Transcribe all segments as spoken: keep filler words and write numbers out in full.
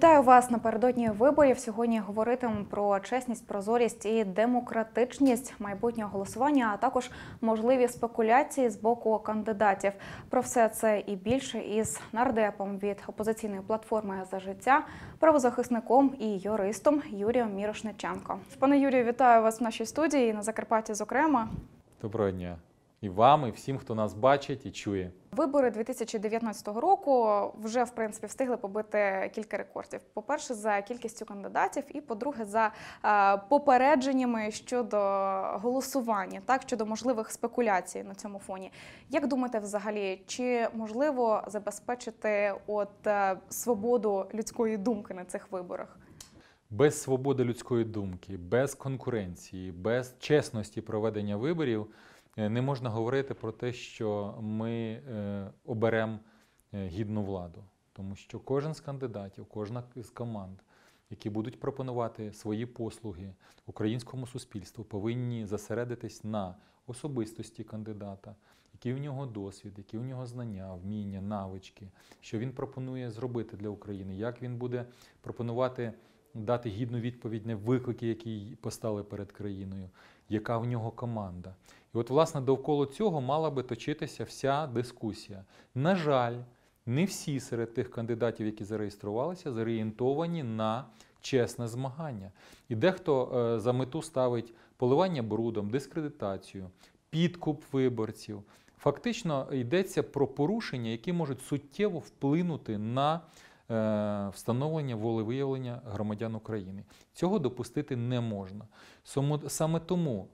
Вітаю вас напередодні виборів. Сьогодні говоритимемо про чесність, прозорість і демократичність майбутнього голосування, а також можливі спекуляції з боку кандидатів. Про все це і більше із нардепом від опозиційної платформи «За життя», правозахисником і юристом Юрієм Мірошниченко. Пане Юрію, вітаю вас в нашій студії і на Закарпатті, зокрема. Доброго дня. І вам, і всім, хто нас бачить і чує. Вибори дві тисячі дев'ятнадцятого року вже, в принципі, встигли побити кілька рекордів. По-перше, за кількістю кандидатів і, по-друге, за е, попередженнями щодо голосування, так, щодо можливих спекуляцій на цьому фоні. Як думаєте взагалі, чи можливо забезпечити от, е, свободу людської думки на цих виборах? Без свободи людської думки, без конкуренції, без чесності проведення виборів не можна говорити про те, що ми оберемо гідну владу. Тому що кожен з кандидатів, кожна з команд, які будуть пропонувати свої послуги українському суспільству, повинні зосередитись на особистості кандидата, який у нього досвід, які у нього знання, вміння, навички, що він пропонує зробити для України, як він буде пропонувати дати гідну відповідь на виклики, які постали перед країною, яка в нього команда. І от, власне, довкола цього мала би точитися вся дискусія. На жаль, не всі серед тих кандидатів, які зареєструвалися, зорієнтовані на чесне змагання. І дехто е, за мету ставить поливання брудом, дискредитацію, підкуп виборців. Фактично йдеться про порушення, які можуть суттєво вплинути на е, встановлення волевиявлення громадян України. Цього допустити не можна. Саме тому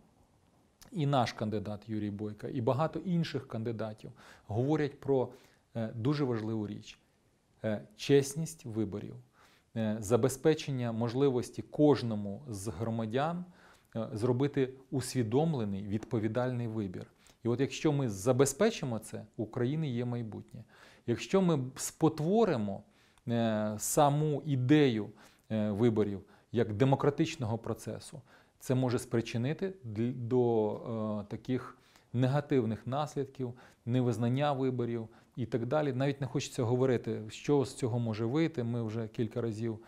і наш кандидат Юрій Бойко, і багато інших кандидатів говорять про е, дуже важливу річ е, – чесність виборів, е, забезпечення можливості кожному з громадян е, зробити усвідомлений, відповідальний вибір. І от якщо ми забезпечимо це, у України є майбутнє. Якщо ми спотворимо е, саму ідею е, виборів як демократичного процесу, це може спричинити до е, таких негативних наслідків, невизнання виборів і так далі. Навіть не хочеться говорити, що з цього може вийти. Ми вже кілька разів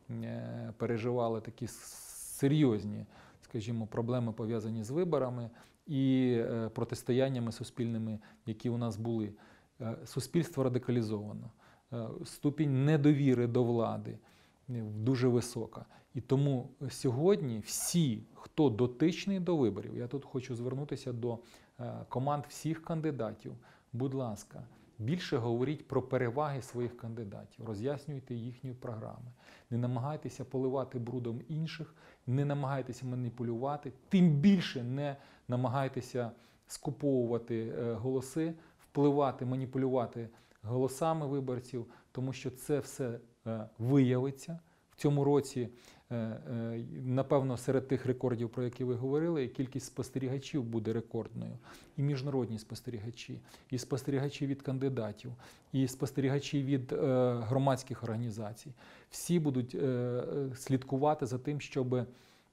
е, переживали такі серйозні, скажімо, проблеми, пов'язані з виборами і е, протистояннями суспільними, які у нас були. Е, суспільство радикалізовано, е, ступінь недовіри до влади дуже висока. І тому сьогодні всі, хто дотичний до виборів, я тут хочу звернутися до команд всіх кандидатів, будь ласка, більше говоріть про переваги своїх кандидатів, роз'яснюйте їхні програми, не намагайтеся поливати брудом інших, не намагайтеся маніпулювати, тим більше не намагайтеся скуповувати голоси, впливати, маніпулювати голосами виборців, тому що це все виявиться. В цьому році, напевно, серед тих рекордів, про які ви говорили, кількість спостерігачів буде рекордною. І міжнародні спостерігачі, і спостерігачі від кандидатів, і спостерігачі від громадських організацій. Всі будуть слідкувати за тим, щоб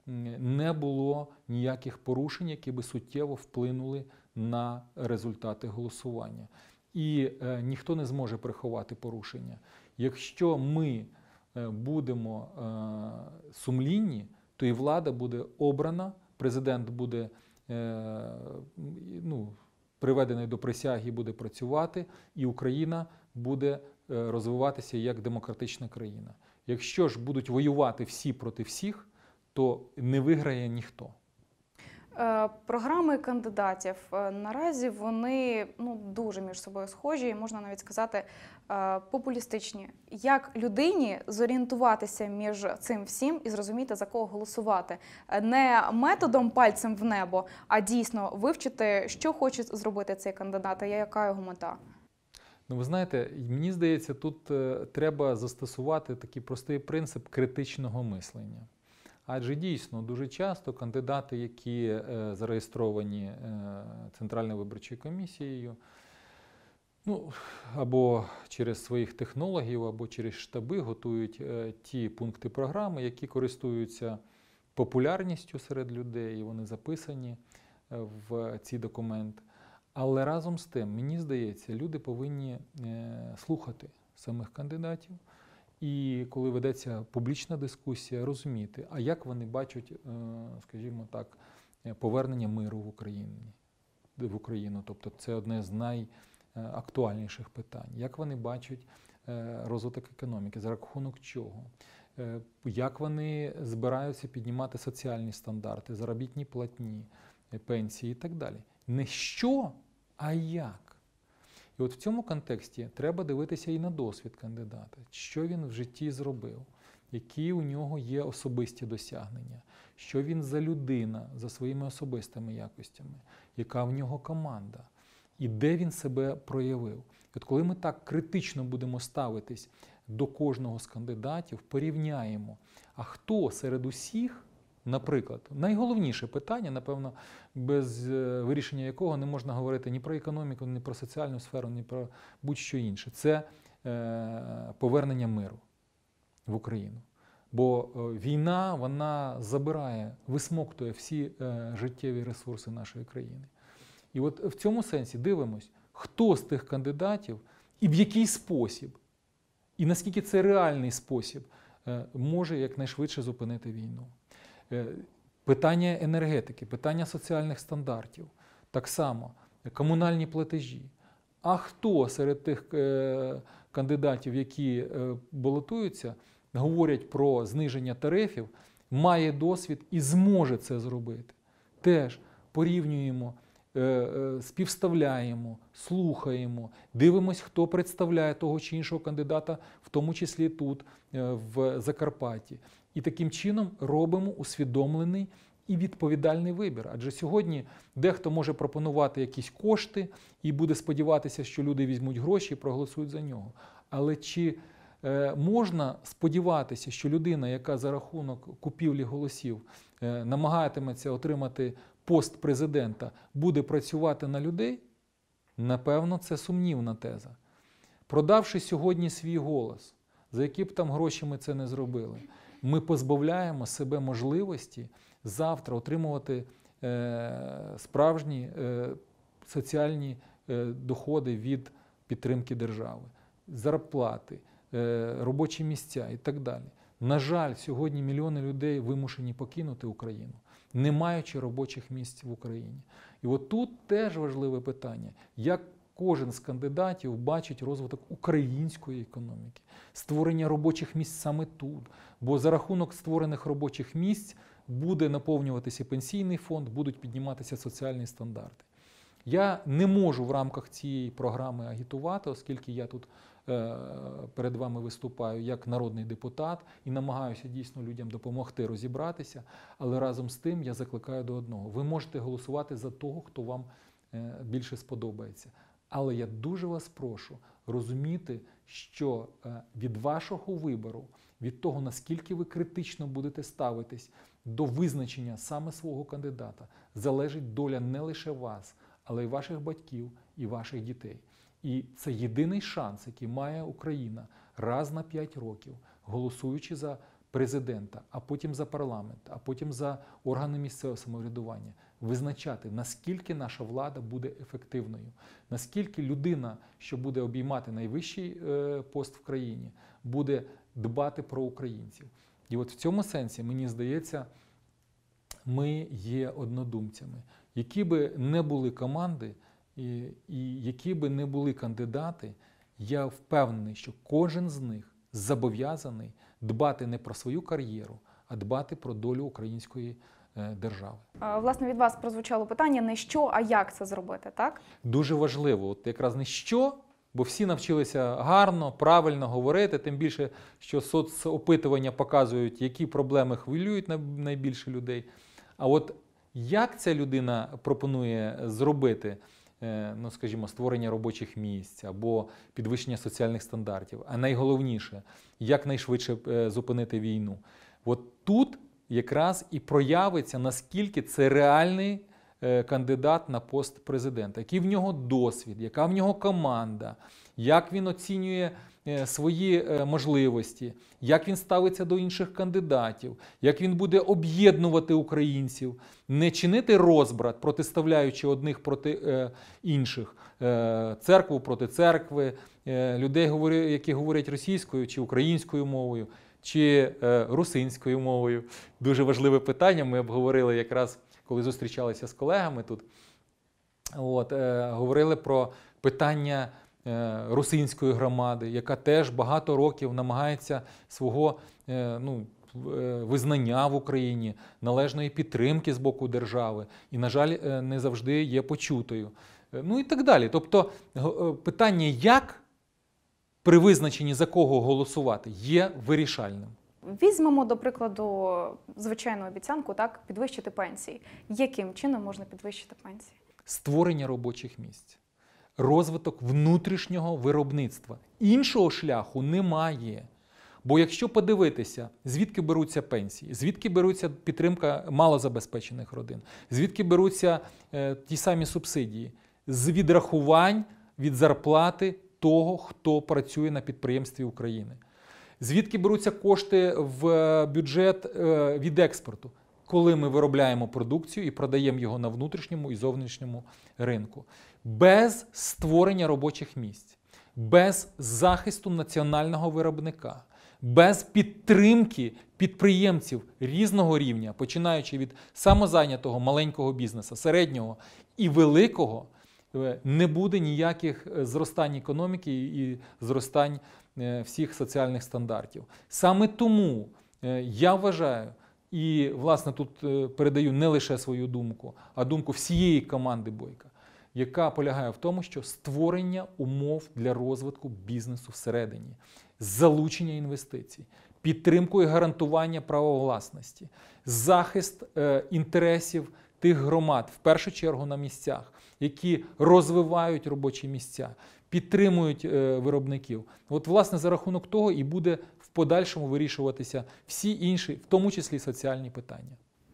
не було ніяких порушень, які би суттєво вплинули на результати голосування. І ніхто не зможе приховати порушення. Якщо ми будемо е, сумлінні, то і влада буде обрана, президент буде е, ну, приведений до присяги, буде працювати, і Україна буде е, розвиватися як демократична країна. Якщо ж будуть воювати всі проти всіх, то не виграє ніхто. Програми кандидатів наразі вони ну, дуже між собою схожі, можна навіть сказати популістичні. Як людині зорієнтуватися між цим всім і зрозуміти, за кого голосувати? Не методом пальцем в небо, а дійсно вивчити, що хоче зробити цей кандидат, і яка його мета? Ну, ви знаєте, мені здається, тут треба застосувати такий простий принцип критичного мислення. Адже дійсно дуже часто кандидати, які е, зареєстровані е, Центральною виборчою комісією, ну, або через своїх технологів, або через штаби готують е, ті пункти програми, які користуються популярністю серед людей, і вони записані е, в ці документи. Але разом з тим, мені здається, люди повинні е, слухати самих кандидатів і коли ведеться публічна дискусія, розуміти, а як вони бачать, скажімо так, повернення миру в Україні, в Україну. Тобто це одне з найактуальніших питань. Як вони бачать розвиток економіки, за рахунок чого? Як вони збираються піднімати соціальні стандарти, заробітні платні, пенсії і так далі. Не що, а як. І от в цьому контексті треба дивитися і на досвід кандидата, що він в житті зробив, які у нього є особисті досягнення, що він за людина, за своїми особистими якостями, яка в нього команда, і де він себе проявив. І от коли ми так критично будемо ставитись до кожного з кандидатів, порівняємо, а хто серед усіх, наприклад, найголовніше питання, напевно, без вирішення якого не можна говорити ні про економіку, ні про соціальну сферу, ні про будь-що інше, це е, повернення миру в Україну. Бо війна, вона забирає, висмоктує всі е, життєві ресурси нашої країни. І от в цьому сенсі дивимось, хто з тих кандидатів і в який спосіб, і наскільки це реальний спосіб, е, може якнайшвидше зупинити війну. Е, питання енергетики, питання соціальних стандартів, так само комунальні платежі. А хто серед тих е, кандидатів, які е, балотуються, говорять про зниження тарифів, має досвід і зможе це зробити. Теж порівнюємо, співставляємо, слухаємо, дивимось, хто представляє того чи іншого кандидата, в тому числі тут, в Закарпатті. І таким чином робимо усвідомлений і відповідальний вибір. Адже сьогодні дехто може пропонувати якісь кошти і буде сподіватися, що люди візьмуть гроші і проголосують за нього. Але чи можна сподіватися, що людина, яка за рахунок купівлі голосів намагатиметься отримати пост президента, буде працювати на людей? Напевно, це сумнівна теза. Продавши сьогодні свій голос, за які б там гроші ми це не зробили, ми позбавляємо себе можливості завтра отримувати е, справжні е, соціальні е, доходи від підтримки держави, зарплати, е, робочі місця і так далі. На жаль, сьогодні мільйони людей вимушені покинути Україну, не маючи робочих місць в Україні. І от тут теж важливе питання, як кожен з кандидатів бачить розвиток української економіки, створення робочих місць саме тут. Бо за рахунок створених робочих місць буде наповнюватися пенсійний фонд, будуть підніматися соціальні стандарти. Я не можу в рамках цієї програми агітувати, оскільки я тут е, перед вами виступаю як народний депутат і намагаюся дійсно людям допомогти розібратися, але разом з тим я закликаю до одного. Ви можете голосувати за того, хто вам е, більше сподобається. Але я дуже вас прошу розуміти, що е, від вашого вибору, від того, наскільки ви критично будете ставитись до визначення саме свого кандидата, залежить доля не лише вас, але й ваших батьків і ваших дітей. І це єдиний шанс, який має Україна раз на п'ять років, голосуючи за президента, а потім за парламент, а потім за органи місцевого самоврядування, визначати, наскільки наша влада буде ефективною, наскільки людина, що буде обіймати найвищий пост в країні, буде дбати про українців. І от в цьому сенсі, мені здається, ми є однодумцями. Які би не були команди і, і які би не були кандидати, я впевнений, що кожен з них зобов'язаний дбати не про свою кар'єру, а дбати про долю української е, держави. Власне, від вас прозвучало питання не що, а як це зробити, так? Дуже важливо, от якраз не що, бо всі навчилися гарно, правильно говорити, тим більше, що соцопитування показують, які проблеми хвилюють найбільше людей. А от як ця людина пропонує зробити, ну, скажімо, створення робочих місць або підвищення соціальних стандартів, а найголовніше, як найшвидше зупинити війну. От тут якраз і проявиться, наскільки це реальний кандидат на пост президента, який в нього досвід, яка в нього команда, як він оцінює е, свої е, можливості, як він ставиться до інших кандидатів, як він буде об'єднувати українців, не чинити розбрат, протиставляючи одних проти е, інших, е, церкву проти церкви, е, людей, говори, які говорять російською чи українською мовою, чи е, русинською мовою. Дуже важливе питання, ми обговорили якраз, коли зустрічалися з колегами тут. От, е, говорили про питання е, русинської громади, яка теж багато років намагається свого е, ну, е, визнання в Україні, належної підтримки з боку держави і, на жаль, е, не завжди є почутою. Е, ну і так далі. Тобто е, питання, як при визначенні за кого голосувати, є вирішальним. Візьмемо, до прикладу, звичайну обіцянку, так, підвищити пенсії. Яким чином можна підвищити пенсії? Створення робочих місць, розвиток внутрішнього виробництва. Іншого шляху немає. Бо якщо подивитися, звідки беруться пенсії, звідки беруться підтримка малозабезпечених родин, звідки беруться е, ті самі субсидії, з відрахувань від зарплати того, хто працює на підприємстві України. Звідки беруться кошти в бюджет е, від експорту, коли ми виробляємо продукцію і продаємо його на внутрішньому і зовнішньому ринку. Без створення робочих місць, без захисту національного виробника, без підтримки підприємців різного рівня, починаючи від самозайнятого маленького бізнесу, середнього і великого, не буде ніяких зростань економіки і зростань всіх соціальних стандартів. Саме тому я вважаю, і, власне, тут передаю не лише свою думку, а думку всієї команди Бойка, яка полягає в тому, що створення умов для розвитку бізнесу всередині, залучення інвестицій, підтримку і гарантування права власності, захист е, інтересів тих громад, в першу чергу на місцях, які розвивають робочі місця, підтримують е, виробників. От, власне, за рахунок того і буде в подальшому вирішуватися всі інші, в тому числі соціальні питання.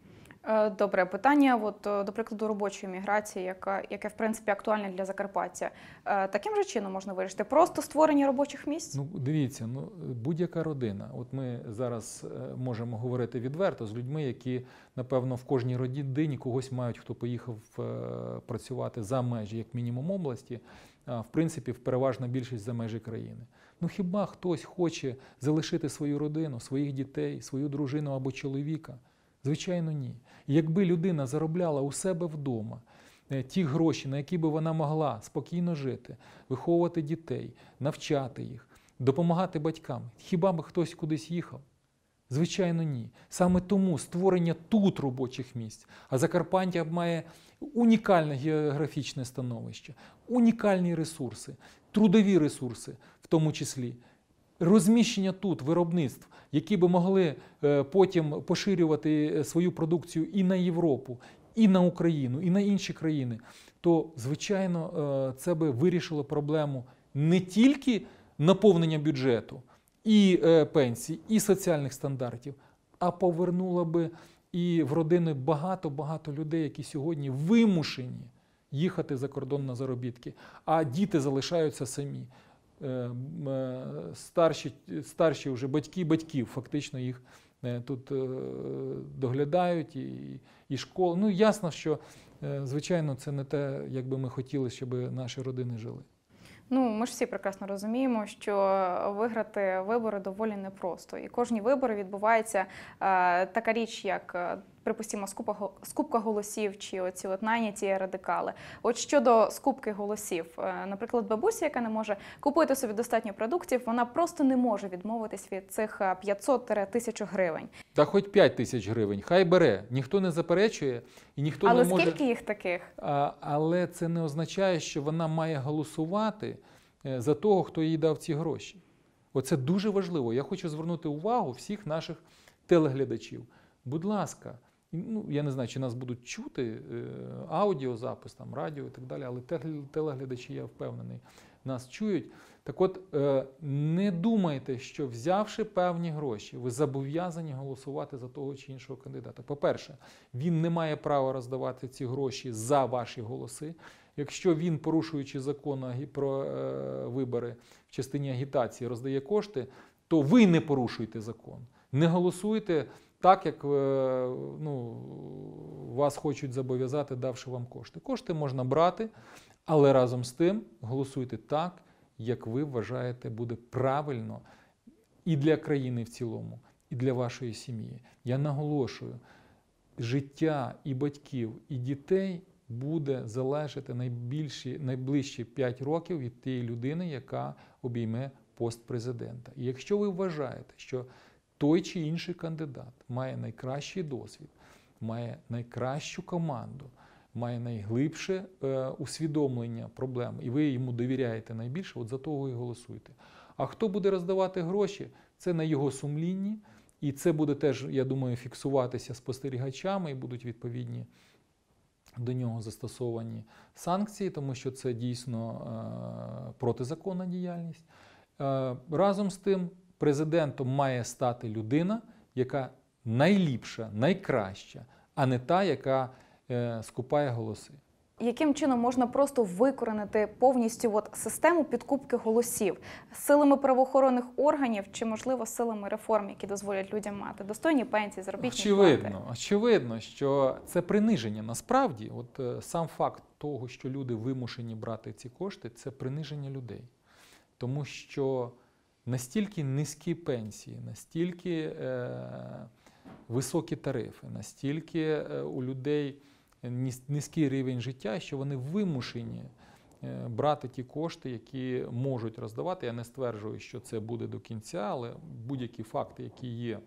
Добре, питання, от, до прикладу, робочої міграції, яка, яке, в принципі, актуальне для Закарпаття. Таким же чином можна вирішити? Просто створення робочих місць? Ну, дивіться, ну, будь-яка родина. От ми зараз можемо говорити відверто з людьми, які, напевно, в кожній родині когось мають, хто поїхав працювати за межі, як мінімум, області, а в принципі, в переважна більшість за межі країни. Ну, хіба хтось хоче залишити свою родину, своїх дітей, свою дружину або чоловіка? Звичайно, ні. Якби людина заробляла у себе вдома ті гроші, на які би вона могла спокійно жити, виховувати дітей, навчати їх, допомагати батькам, хіба б хтось кудись їхав? Звичайно, ні. Саме тому створення тут робочих місць, а Закарпаття має унікальне географічне становище, унікальні ресурси, трудові ресурси в тому числі, розміщення тут виробництв, які би могли потім поширювати свою продукцію і на Європу, і на Україну, і на інші країни, то, звичайно, це би вирішило проблему не тільки наповнення бюджету, і пенсій, і соціальних стандартів, а повернуло би і в родини багато-багато людей, які сьогодні вимушені їхати за кордон на заробітки, а діти залишаються самі. Старші, старші вже батьки батьків фактично їх тут доглядають, і, і школи. Ну, ясно, що, звичайно, це не те, як би ми хотіли, щоб наші родини жили. Ну, ми ж всі прекрасно розуміємо, що виграти вибори доволі непросто. І кожні вибори відбувається е, така річ, як, е, припустимо, скупа, скупка голосів чи оці от найняті радикали. От щодо скупки голосів, е, наприклад, бабуся, яка не може купити собі достатньо продуктів, вона просто не може відмовитись від цих п'ятсот - тисячу гривень. Та хоч п'ять тисяч гривень, хай бере. Ніхто не заперечує і ніхто Але не може... Але скільки їх таких? А, але це не означає, що вона має голосувати за того, хто їй дав ці гроші. Оце дуже важливо. Я хочу звернути увагу всіх наших телеглядачів. Будь ласка, ну, я не знаю, чи нас будуть чути, аудіозапис, там, радіо і так далі, але телеглядачі, я впевнений, нас чують. Так от, не думайте, що взявши певні гроші, ви зобов'язані голосувати за того чи іншого кандидата. По-перше, він не має права роздавати ці гроші за ваші голоси. Якщо він, порушуючи закон агі- про е, вибори в частині агітації, роздає кошти, то ви не порушуєте закон. Не голосуйте так, як е, ну, вас хочуть зобов'язати, давши вам кошти. Кошти можна брати, але разом з тим голосуйте так, як ви вважаєте буде правильно і для країни в цілому, і для вашої сім'ї. Я наголошую, життя і батьків, і дітей буде залежати найбільші, найближчі п'ять років від тієї людини, яка обійме пост президента. І якщо ви вважаєте, що той чи інший кандидат має найкращий досвід, має найкращу команду, має найглибше е, усвідомлення проблем, і ви йому довіряєте найбільше, от за того і голосуйте. А хто буде роздавати гроші, це на його сумлінні, і це буде теж, я думаю, фіксуватися спостерігачами, і будуть відповідні до нього застосовані санкції, тому що це дійсно е, протизаконна діяльність. Е, разом з тим, президентом має стати людина, яка найліпша, найкраща, а не та, яка е, скупає голоси. Яким чином можна просто викоренити повністю от систему підкупки голосів? Силами правоохоронних органів чи, можливо, силами реформ, які дозволять людям мати достойні пенсії, заробітні плати? Очевидно, очевидно, що це приниження. Насправді, от е, сам факт того, що люди вимушені брати ці кошти, це приниження людей. Тому що настільки низькі пенсії, настільки е, високі тарифи, настільки е, у людей низький рівень життя, що вони вимушені брати ті кошти, які можуть роздавати. Я не стверджую, що це буде до кінця, але будь-які факти, які є,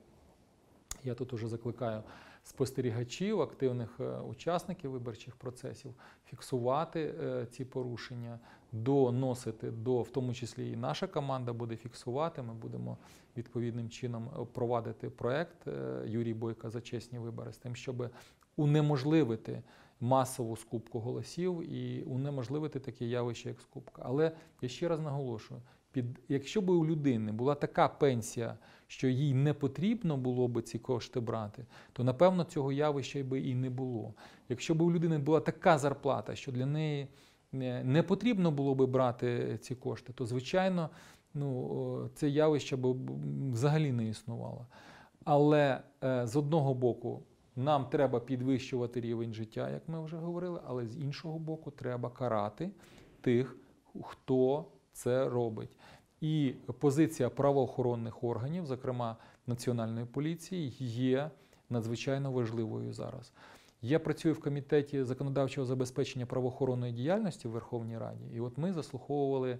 я тут уже закликаю спостерігачів, активних учасників виборчих процесів, фіксувати ці порушення, доносити до, в тому числі і наша команда буде фіксувати, ми будемо відповідним чином провадити проект Юрій Бойко за чесні вибори з тим, щоб унеможливити масову скупку голосів і унеможливити таке явище, як скупка. Але я ще раз наголошую, під, якщо б у людини була така пенсія, що їй не потрібно було б ці кошти брати, то, напевно, цього явища би і не було. Якщо б у людини була така зарплата, що для неї не потрібно було б брати ці кошти, то, звичайно, ну, це явище б взагалі не існувало. Але з одного боку, нам треба підвищувати рівень життя, як ми вже говорили, але з іншого боку треба карати тих, хто це робить. І позиція правоохоронних органів, зокрема Національної поліції, є надзвичайно важливою зараз. Я працюю в Комітеті законодавчого забезпечення правоохоронної діяльності в Верховній Раді, і от ми заслуховували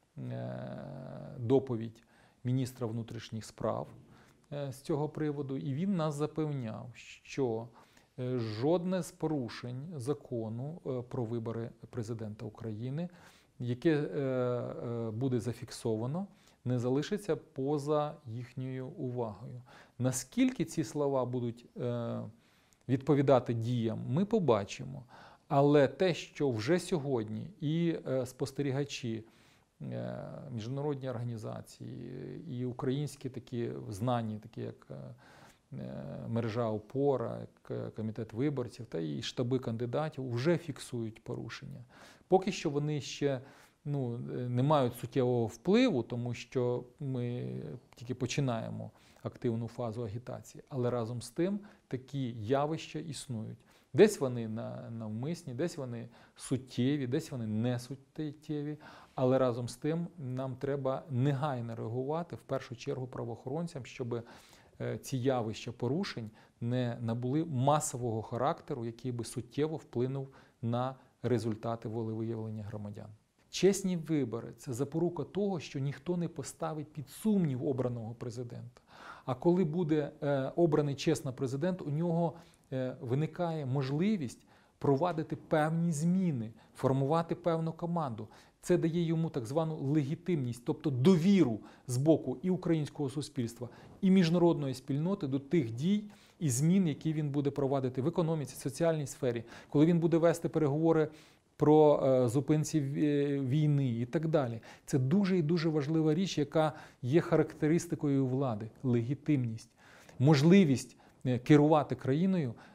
доповідь міністра внутрішніх справ з цього приводу, і він нас запевняв, що жодне з порушень закону про вибори президента України, яке буде зафіксовано, не залишиться поза їхньою увагою. Наскільки ці слова будуть відповідати діям, ми побачимо. Але те, що вже сьогодні і спостерігачі, міжнародні організації, і українські такі знані, такі як мережа «Опора», як комітет виборців та і штаби кандидатів, вже фіксують порушення. Поки що вони ще ну, не мають суттєвого впливу, тому що ми тільки починаємо активну фазу агітації. Але разом з тим такі явища існують. Десь вони навмисні, десь вони суттєві, десь вони не суттєві, але разом з тим нам треба негайно реагувати, в першу чергу правоохоронцям, щоб ці явища порушень не набули масового характеру, який би суттєво вплинув на результати волевиявлення громадян. Чесні вибори – це запорука того, що ніхто не поставить під сумнів обраного президента. А коли буде е, обраний чесно президент, у нього е, виникає можливість провадити певні зміни, формувати певну команду. Це дає йому так звану легітимність, тобто довіру з боку і українського суспільства, і міжнародної спільноти до тих дій і змін, які він буде провадити в економіці, соціальній сфері, коли він буде вести переговори про е, зупинці війни і так далі. Це дуже і дуже важлива річ, яка є характеристикою влади – легітимність, можливість керувати країною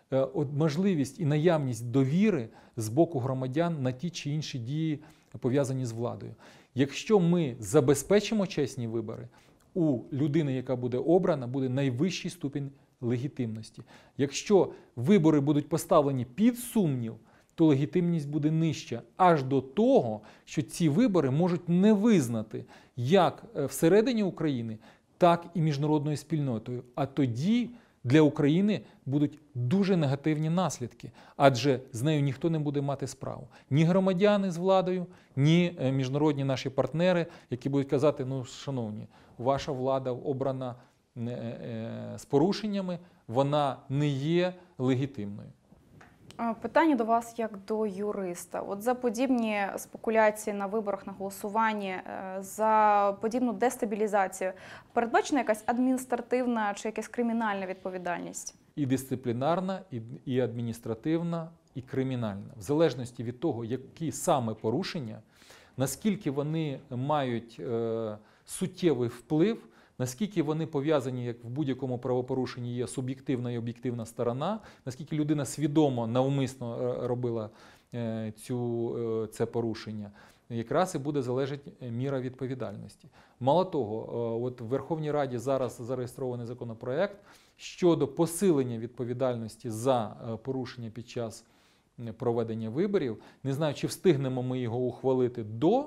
е, от можливість і наявність довіри з боку громадян на ті чи інші дії, пов'язані з владою. Якщо ми забезпечимо чесні вибори, у людини, яка буде обрана, буде найвищий ступінь легітимності. Якщо вибори будуть поставлені під сумнів, то легітимність буде нижча, аж до того, що ці вибори можуть не визнати як всередині України, так і міжнародною спільнотою. А тоді для України будуть дуже негативні наслідки, адже з нею ніхто не буде мати справу. Ні громадяни з владою, ні міжнародні наші партнери, які будуть казати, ну, шановні, ваша влада обрана з порушеннями, вона не є легітимною. Питання до вас як до юриста. От за подібні спекуляції на виборах, на голосуванні, за подібну дестабілізацію передбачена якась адміністративна чи якась кримінальна відповідальність? І дисциплінарна, і, і адміністративна, і кримінальна. В залежності від того, які саме порушення, наскільки вони мають е, суттєвий вплив, наскільки вони пов'язані, як в будь-якому правопорушенні є суб'єктивна і об'єктивна сторона, наскільки людина свідомо, навмисно робила цю, це порушення, якраз і буде залежати міра відповідальності. Мало того, от в Верховній Раді зараз зареєстрований законопроект щодо посилення відповідальності за порушення під час проведення виборів. Не знаю, чи встигнемо ми його ухвалити до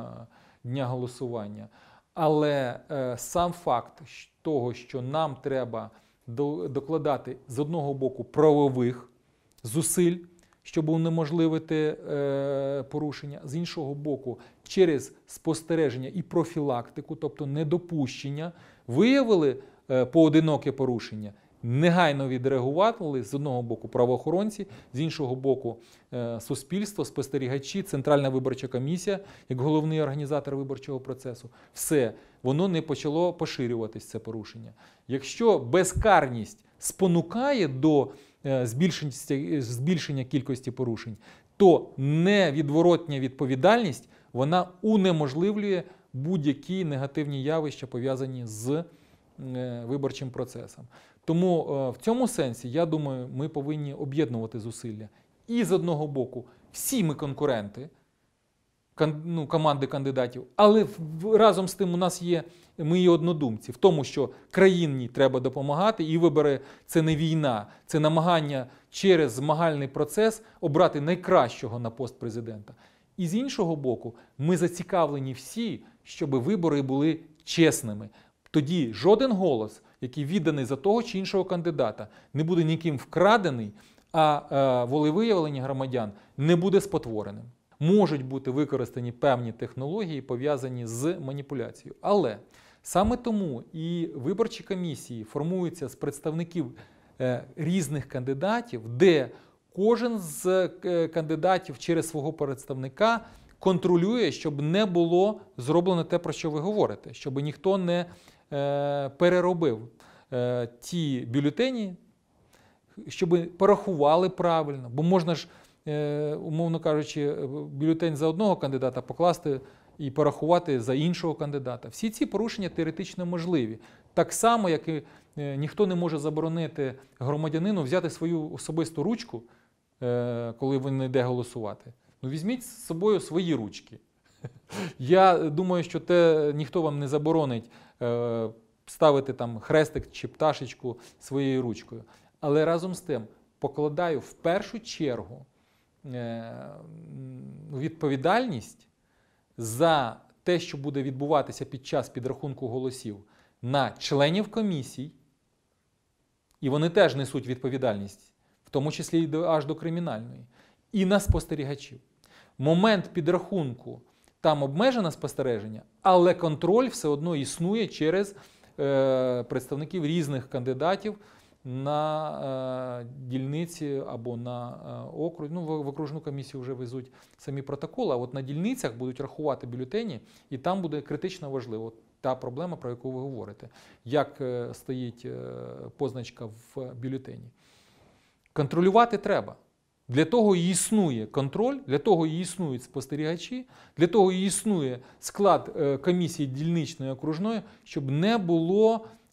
дня голосування, але е, сам факт того, що нам треба до, докладати з одного боку правових зусиль, щоб унеможливити е, порушення, з іншого боку, через спостереження і профілактику, тобто недопущення, виявили е, поодиноке порушення, негайно відреагували з одного боку правоохоронці, з іншого боку е, суспільство, спостерігачі, Центральна виборча комісія, як головний організатор виборчого процесу. Все, воно не почало поширюватись, це порушення. Якщо безкарність спонукає до е, збільшення, збільшення кількості порушень, то невідворотня відповідальність, вона унеможливлює будь-які негативні явища, пов'язані з е, виборчим процесом. Тому в цьому сенсі, я думаю, ми повинні об'єднувати зусилля. І з одного боку, всі ми конкуренти, ну, команди кандидатів, але разом з тим у нас є, ми є однодумці в тому, що країні треба допомагати, і вибори – це не війна, це намагання через змагальний процес обрати найкращого на пост президента. І з іншого боку, ми зацікавлені всі, щоб вибори були чесними. Тоді жоден голос, який відданий за того чи іншого кандидата, не буде ніким вкрадений, а е, волевиявлення громадян не буде спотвореним. Можуть бути використані певні технології, пов'язані з маніпуляцією. Але саме тому і виборчі комісії формуються з представників е, різних кандидатів, де кожен з е, кандидатів через свого представника контролює, щоб не було зроблено те, про що ви говорите, щоб ніхто не е, переробив е, ті бюлетені, щоб порахували правильно, бо можна ж, е, умовно кажучи, бюлетень за одного кандидата покласти і порахувати за іншого кандидата. Всі ці порушення теоретично можливі. Так само, як і е, ніхто не може заборонити громадянину взяти свою особисту ручку, е, коли він йде голосувати. Ну, візьміть з собою свої ручки. Я думаю, що те ніхто вам не заборонить е, ставити там хрестик чи пташечку своєю ручкою. Але разом з тим покладаю в першу чергу е, відповідальність за те, що буде відбуватися під час підрахунку голосів, на членів комісій, і вони теж несуть відповідальність, в тому числі і аж до кримінальної, і на спостерігачів. Момент підрахунку, там обмежене спостереження, але контроль все одно існує через е, представників різних кандидатів на е, дільниці або на е, округ. Ну, в, в окружну комісію вже везуть самі протоколи, а от на дільницях будуть рахувати бюлетені, і там буде критично важливо та проблема, про яку ви говорите, як е, стоїть е, позначка в бюлетені. Контролювати треба. Для того і існує контроль, для того і існують спостерігачі, для того і існує склад комісії дільничної окружної, щоб не було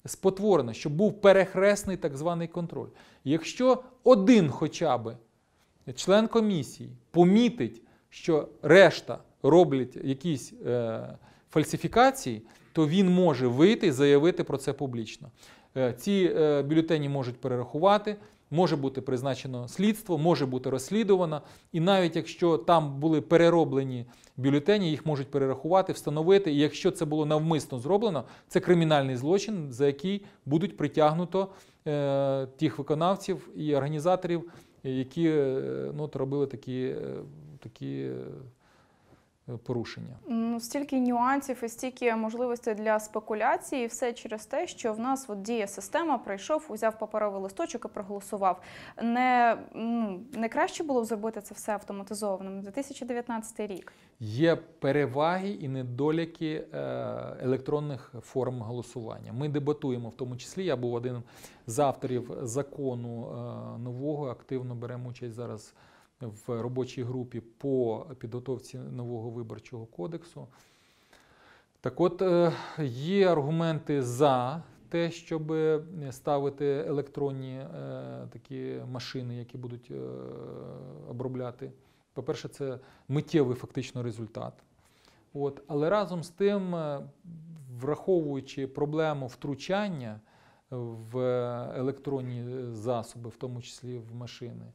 спотворено, щоб був перехресний так званий контроль. Якщо один хоча б член комісії помітить, що решта роблять якісь е, фальсифікації, то він може вийти і заявити про це публічно. Е, ці е, бюлетені можуть перерахувати, може бути призначено слідство, може бути розслідувано, і навіть якщо там були перероблені бюлетені, їх можуть перерахувати, встановити, і якщо це було навмисно зроблено, це кримінальний злочин, за який будуть притягнуто е, тих виконавців і організаторів, які е, ну, робили такі, е, такі е, порушення. Ну, стільки нюансів і стільки можливостей для спекуляції, і все через те, що в нас от діє система, прийшов, узяв паперовий листочок і проголосував. Не, ну, не краще було б зробити це все автоматизованим? дві тисячі дев'ятнадцятий рік. Є переваги і недоліки електронних форм голосування. Ми дебатуємо, в тому числі, я був один з авторів закону нового, активно беремо участь зараз в робочій групі по підготовці нового виборчого кодексу. Так от, є аргументи за те, щоб ставити електронні такі машини, які будуть обробляти. По-перше, це миттєвий фактично результат. От. Але разом з тим, враховуючи проблему втручання в електронні засоби, в тому числі в машини,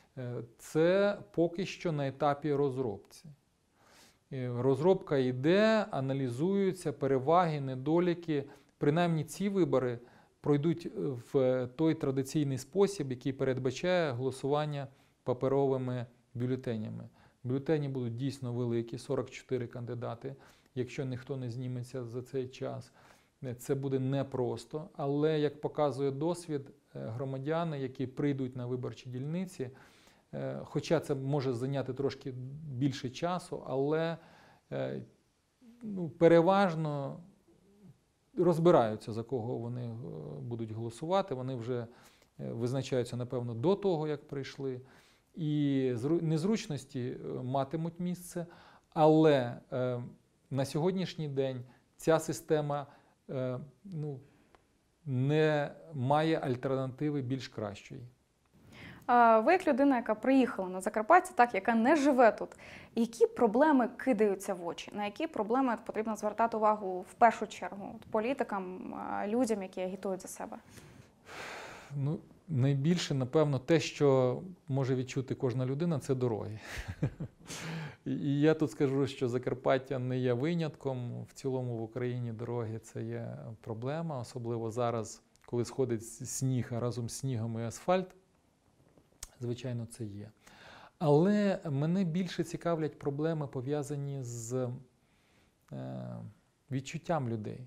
це поки що на етапі розробки. Розробка йде, аналізуються переваги, недоліки. Принаймні ці вибори пройдуть в той традиційний спосіб, який передбачає голосування паперовими бюлетенями. Бюлетені будуть дійсно великі, сорок чотири кандидати, якщо ніхто не зніметься за цей час. Це буде непросто, але, як показує досвід, громадяни, які прийдуть на виборчі дільниці, хоча це може зайняти трошки більше часу, але ну, переважно розбираються, за кого вони будуть голосувати. Вони вже визначаються, напевно, до того, як прийшли. І незручності матимуть місце, але на сьогоднішній день ця система ну, не має альтернативи більш кращої. Ви як людина, яка приїхала на Закарпаття, так, яка не живе тут, які проблеми кидаються в очі? На які проблеми потрібно звертати увагу в першу чергу політикам, людям, які агітують за себе? Ну, найбільше, напевно, те, що може відчути кожна людина, це дороги. І я тут скажу, що Закарпаття не є винятком. В цілому в Україні дороги – це є проблема, особливо зараз, коли сходить сніг, а разом з снігом і асфальт. Звичайно, це є. Але мене більше цікавлять проблеми, пов'язані з е, відчуттям людей,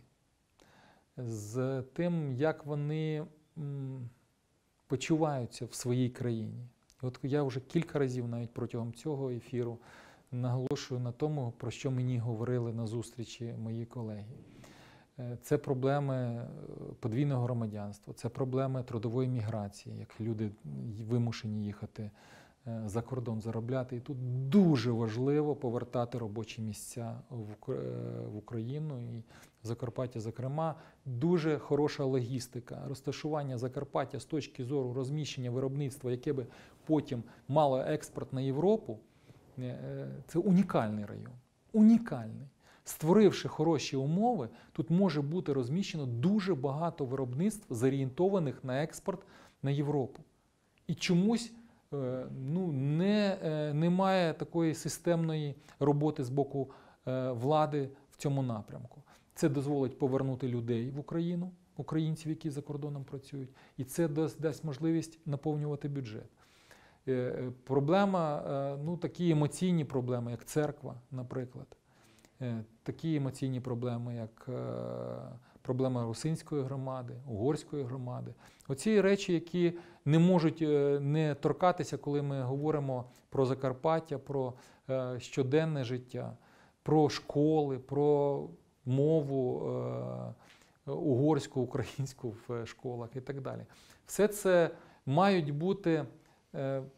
з тим, як вони м, почуваються в своїй країні. І от я вже кілька разів навіть протягом цього ефіру наголошую на тому, про що мені говорили на зустрічі мої колеги. Це проблеми подвійного громадянства, це проблеми трудової міграції, як люди вимушені їхати за кордон заробляти. І тут дуже важливо повертати робочі місця в Україну і в Закарпаття, зокрема. Дуже хороша логістика, розташування Закарпаття з точки зору розміщення виробництва, яке би потім мало експорт на Європу. Це унікальний район, унікальний. Створивши хороші умови, тут може бути розміщено дуже багато виробництв, зорієнтованих на експорт на Європу. І чомусь ну, не, немає такої системної роботи з боку влади в цьому напрямку. Це дозволить повернути людей в Україну, українців, які за кордоном працюють, і це дасть, дасть можливість наповнювати бюджет. Проблема, ну, такі емоційні проблеми, як церква, наприклад. Такі емоційні проблеми, як проблема русинської громади, угорської громади. Оці речі, які не можуть не торкатися, коли ми говоримо про Закарпаття, про щоденне життя, про школи, про мову угорську, українську в школах і так далі. Все це мають бути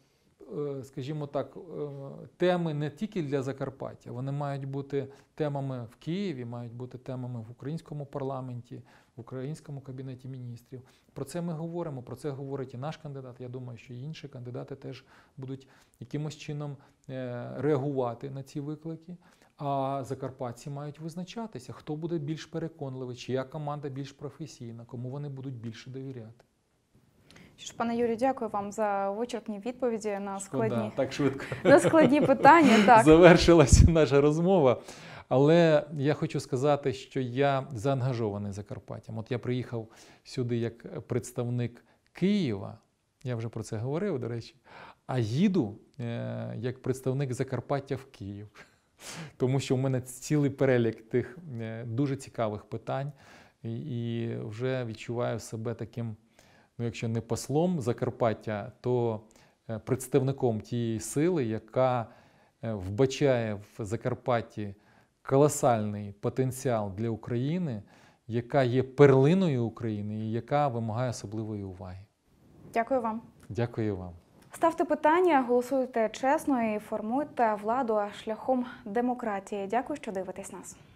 е, скажімо так, е, теми не тільки для Закарпаття, вони мають бути темами в Києві, мають бути темами в українському парламенті, в українському кабінеті міністрів. Про це ми говоримо, про це говорить і наш кандидат. Я думаю, що і інші кандидати теж будуть якимось чином е, реагувати на ці виклики. А закарпатці мають визначатися, хто буде більш переконливий, чия команда більш професійна, кому вони будуть більше довіряти. Що ж, пане Юрію, дякую вам за вичерпні відповіді на складні, Шкода, так швидко на складні питання. Так. завершилася наша розмова. Але я хочу сказати, що я заангажований Закарпаттям. От я приїхав сюди як представник Києва, я вже про це говорив, до речі, а їду е, як представник Закарпаття в Київ. Тому що в мене цілий перелік тих е, дуже цікавих питань, і, і вже відчуваю себе таким, ну, якщо не послом Закарпаття, то е, представником тієї сили, яка е, вбачає в Закарпатті колосальний потенціал для України, яка є перлиною України і яка вимагає особливої уваги. Дякую вам. Дякую вам. Ставте питання, голосуйте чесно і формуйте владу шляхом демократії. Дякую, що дивитесь нас.